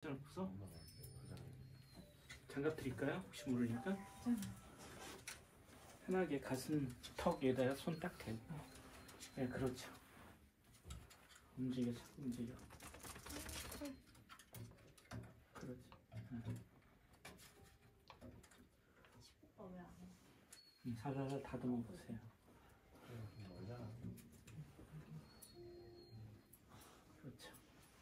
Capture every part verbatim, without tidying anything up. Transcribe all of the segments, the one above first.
무서워? 장갑 드릴까요? 혹시 모르니까? 편하게 가슴 턱에다가 손 딱 대고. 네, 그렇죠. 움직여, 자꾸 움직여. 그렇지. 응. 살살살 다듬어 보세요. 그렇죠.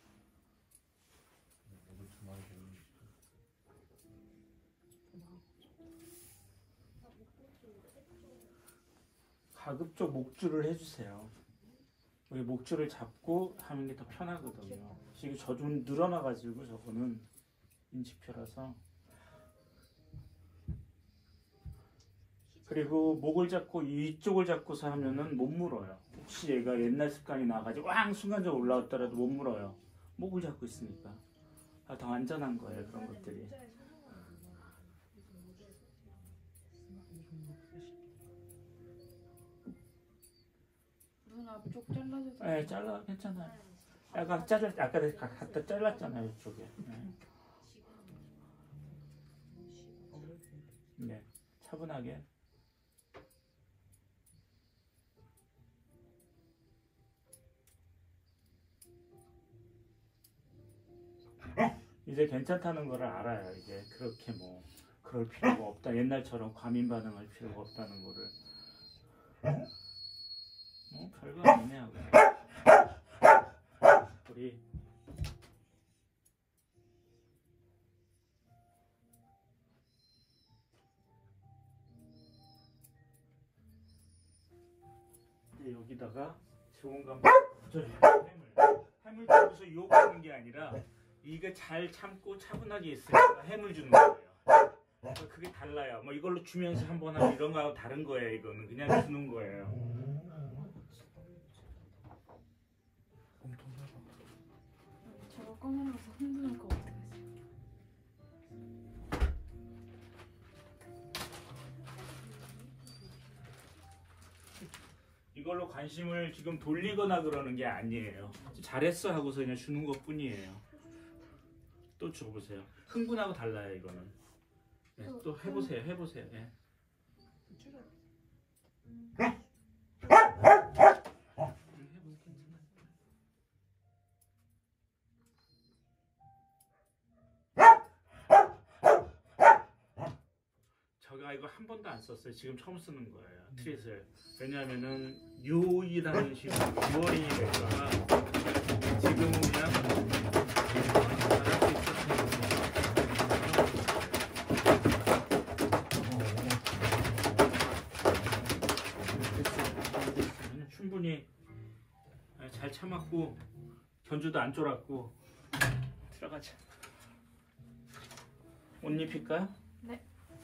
가급적 목줄을 해주세요. 우리 목줄을 잡고 하는 게 더 편하거든요. 지금 저 좀 늘어나가지고 저거는 인치표라서. 그리고 목을 잡고 이쪽을 잡고서 하면은 못 물어요. 혹시 얘가 옛날 습관이 나가지고 왕 순간적으로 올라왔더라도 못 물어요. 목을 잡고 있으니까. 아, 더 안전한 거예요, 그런 것들이. 눈 앞쪽 잘라줘도 네, 잘라 괜찮아요. 아까 잘라 아까 갖다 잘랐잖아요, 이쪽에. 네. 네, 차분하게. 이제 괜찮다는 걸 알아요. 이제 그렇게 뭐 그럴 필요가 없다. 옛날처럼 과민 반응할 필요가 없다는 거를. 뭐 별거 아니네 하고. 우리 이제 여기다가 좋은 감 해물 해물 주면서 유혹하는 게 아니라 이게 잘 참고 차분하게 있으니까 해물 주는 거예요. 그게 달라요. 뭐 이걸로 주면서 한번 하면 이런 거하고 다른 거예요. 이거는 그냥 주는 거예요. 저거 꺼내려서 흥분할 것 같아요. 이걸로 관심을 지금 돌리거나 그러는 게 아니에요. 잘했어 하고서 그냥 주는 것 뿐이에요. 또 줘보세요. 흥분하고 달라요 이거는. 네, 또 해보세요. 해보세요. 네. 제가 이거 한 번도 안 썼어요. 지금 처음 쓰는 거예요. 트릿을. 왜냐하면은 유이라는 식으로 유어링이 될까봐 지금은 그냥 충분히 잘 참았고 견주도 안 쫄았고 들어가자. 옷 입힐까요? 네.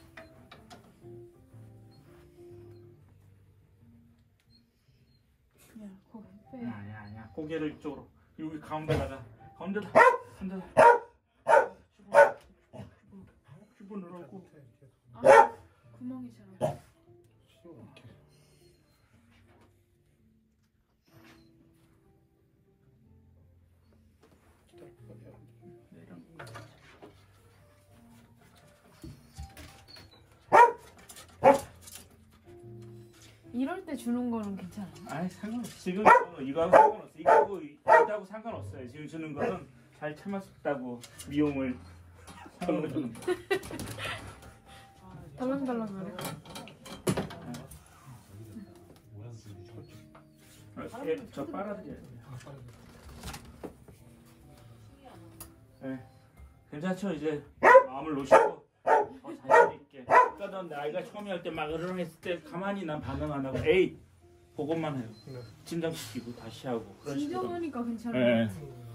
그냥 고개 빼. 아니야 아니야. 고개를 이쪽으로 여기 가운데다가 가운데다 가운데다 집어넣으라고. 아, 구멍이 잘 안. 이럴 때 주는 거는 괜찮아. 아니 상관없어. 지금 이거하고 상관없어. 이거하고 이거하고 상관없어요. 지금 주는 거는 잘 참았다고 미용을 하는 거는. 달랑달랑거려. 아, 저 빨아들여야 돼요. 네. 괜찮죠? 이제 마음을 놓으시고 더 자신 있게. 아까 넌 나이가 처음에 할 때 막 으르렁했을 때 가만히 난 반응 안 하고 에이 그것만 해요. 진정시키고 다시 하고 그런 식으로. 진정하니까 괜찮아. 네.